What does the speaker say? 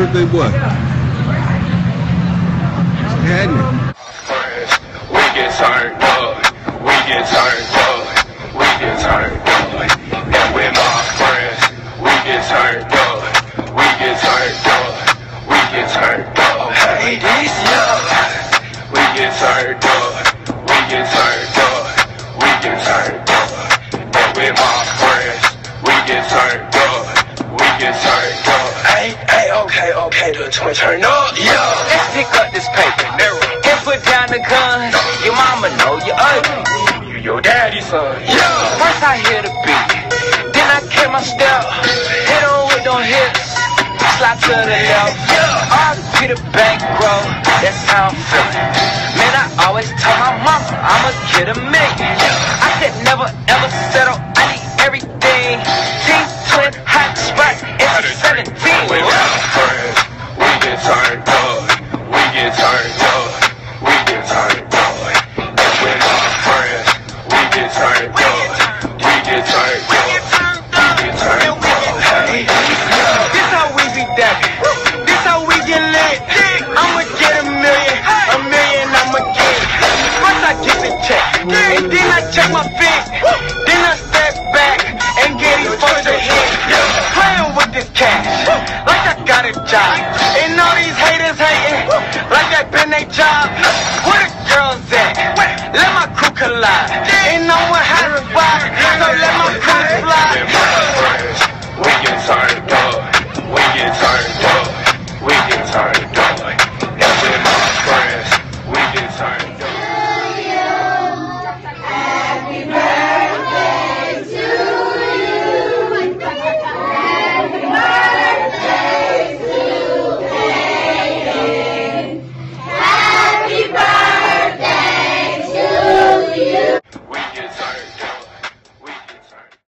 birthday boy. What's happening? We get turned up, we get turned up, we get turned up. And with my friends, we get turned up, we get turned up, we get turned up. Hey, this we get turned up, we get turned up, we get turned up. And with my friends, we get turned up, we get turned up. Hey, okay, the twin turn up, yo. Let's pick up this paper and put down the gun. Your mama know you ugly. You your daddy's son, yo. First I hear the beat, then I catch my step. Hit on with them hips, slide to the left. RP the bankroll, that's how I'm feeling. Man, I always tell my mama I'ma get a million. I said never ever settle, I need everything. T-twin, hot spot, it's 17. We get turned up, we get turned up, we get turned up. And with my friends, we get turned up, we get turned up, we get turned up. Hey, this how we be dapping, this how we get lit. I'ma get a million I'ma get. First I get the check, and then I check my feet. Then I step back and get these folks a hit. Playing with this cash, like I got a job. And all these haters hating, like that been their job. Where the girls at? Let my crew collide.